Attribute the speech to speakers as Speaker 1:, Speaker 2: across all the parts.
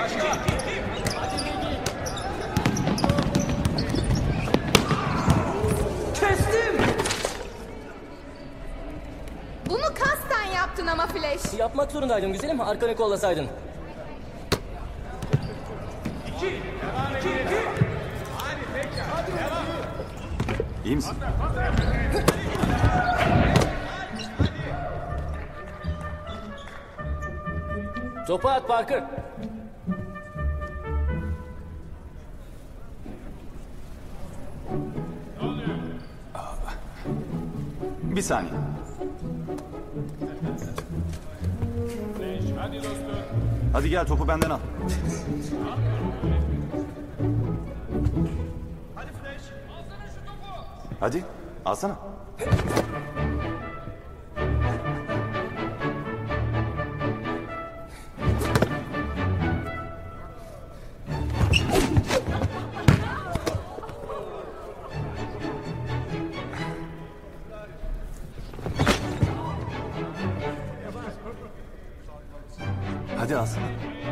Speaker 1: Kestim.
Speaker 2: Bunu kasten yaptın ama Flash.
Speaker 3: Yapmak zorundaydım güzelim. Arkanı kollasaydın.
Speaker 4: İyi misin?
Speaker 3: Topu at Parker.
Speaker 4: Bir saniye. Hadi gel topu benden al. Hadi alsana. Hadi alsana.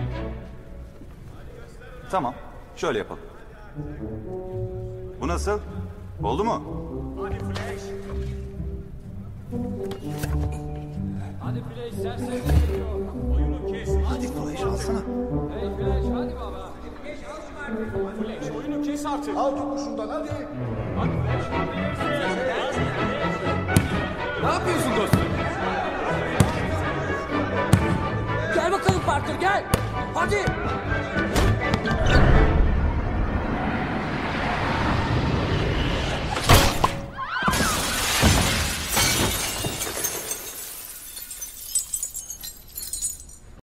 Speaker 4: Tamam. Şöyle yapalım. Bu nasıl? Oldu mu?
Speaker 1: Hadi Flash serseri geliyor. Oyunu kes.
Speaker 4: Hadi Flash alsana.
Speaker 1: Hey Flash hadi baba. Flash oyunu kes artık.
Speaker 5: Al topu şundan hadi.
Speaker 1: Hadi Flash hadi. Ne yapıyorsun dostum?
Speaker 3: Gel bakalım Parker gel. Hadi.